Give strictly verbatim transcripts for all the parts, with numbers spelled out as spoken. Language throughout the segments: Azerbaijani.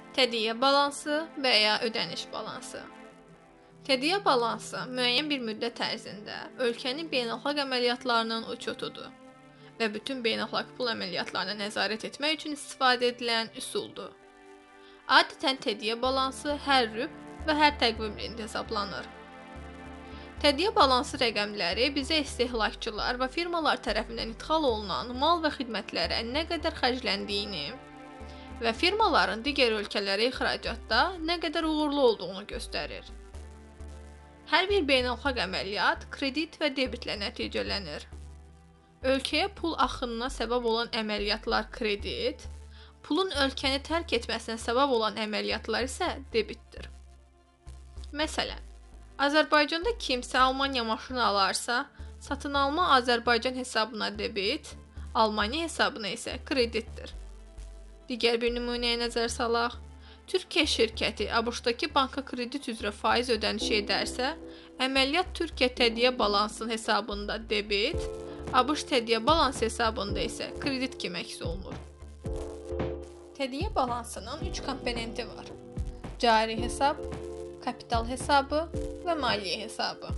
Tədiyyə balansı və ya ödəniş balansı. Tədiyyə balansı müəyyən bir müddət ərzində ölkənin beynəlxalq əməliyyatlarının uçotudur və bütün beynəlxalq pul əməliyyatlarına nəzarət etmək üçün istifadə edilən üsuldur. Adətən tədiyyə balansı hər rüb və hər təqvim ilində hesablanır. Tədiyyə balansı rəqəmləri bizə istehlakçılar və firmalar tərəfindən idxal olunan mal və xidmətlərə nə qədər xərcləndiyini və firmaların digər ölkələrə ixracatda nə qədər uğurlu olduğunu göstərir. Hər bir beynəlxalq əməliyyat kredit və debitlə nəticələnir. Ölkəyə pul axınına səbəb olan əməliyyatlar kredit, pulun ölkəni tərk etməsinə səbəb olan əməliyyatlar isə debitdir. Məsələn, Azərbaycanda kimsə Almaniya maşını alarsa, satın alma Azərbaycan hesabına debit, Almaniya hesabına isə kreditdir. Digər bir nümunəyə nəzər salaq. Türkiyə şirkəti ABŞ-dakı banka kredit üzrə faiz ödənişi edərsə, əməliyyat Türkiyə tədiyyə balansının hesabında debit, ABŞ tədiyyə balansı hesabında isə kredit kimi əks olunur. Tədiyyə balansının üç komponenti var: cari hesab, kapital hesabı və maliyyə hesabı.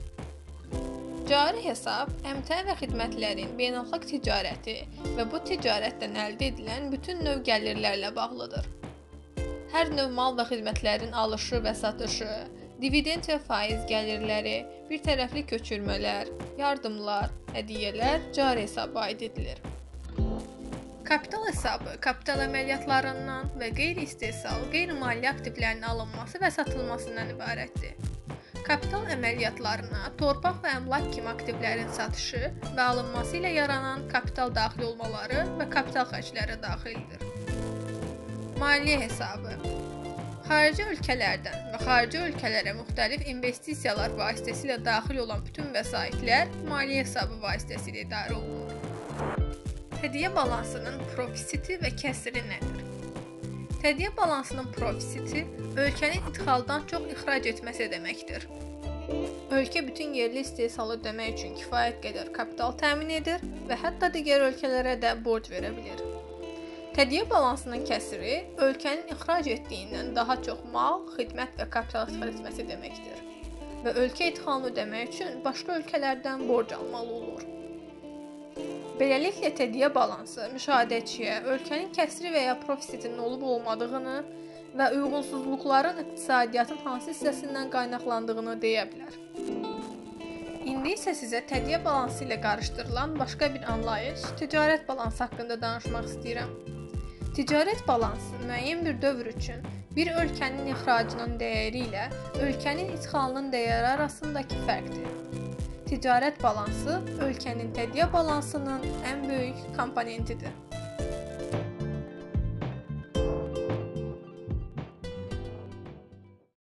Cari hesab əmtəə və xidmətlərin beynəlxalq ticarəti və bu ticarətdən əldə edilən bütün növ gəlirlərlə bağlıdır. Hər növ mal və xidmətlərin alışı və satışı, dividend və faiz gəlirləri, bir tərəfli köçürmələr, yardımlar, hədiyyələr cari hesaba aid edilir. Kapital hesabı kapital əməliyyatlarından və qeyri-istehsal, qeyri-maliyyə aktivlərinin alınması və satılmasından ibarətdir. Kapital əməliyyatlarına torpaq və əmlak kimi aktivlərin satışı və alınması ilə yaranan kapital daxil olmaları və kapital xərcləri daxildir. Maliyyə hesabı xarici ölkələrdən və xarici ölkələrə müxtəlif investisiyalar vasitəsilə daxil olan bütün vəsaitlər maliyyə hesabı vasitəsilə idarə olunur. Tədiyyə balansının profisiti və kəsiri nədir? Tədiyyə balansının profisiti ölkənin idxaldan çox ixrac etməsi deməkdir. Ölkə bütün yerli istehsalı ödəmək üçün kifayət qədər kapital təmin edir və hətta digər ölkələrə də borc verə bilir. Tədiyyə balansının kəsiri ölkənin ixrac etdiyindən daha çox mal, xidmət və kapital ixrac etməsi deməkdir və ölkə idxalını ödəmək üçün başqa ölkələrdən borc almalı olur. Beləliklə, tədiyyə balansı müşahidəçiyə ölkənin kəsiri və ya profisitinin olub-olmadığını və uyğunsuzluqların iqtisadiyyatın hansı hissəsindən qaynaqlandığını deyə bilər. İndi isə sizə tədiyyə balansı ilə qarışdırılan başqa bir anlayış, ticarət balansı haqqında danışmaq istəyirəm. Ticarət balansı müəyyən bir dövr üçün bir ölkənin ixracının dəyəri ilə ölkənin idxalının dəyəri arasındakı fərqdir. Ticarət balansı ölkənin tədiyyə balansının ən böyük komponentidir.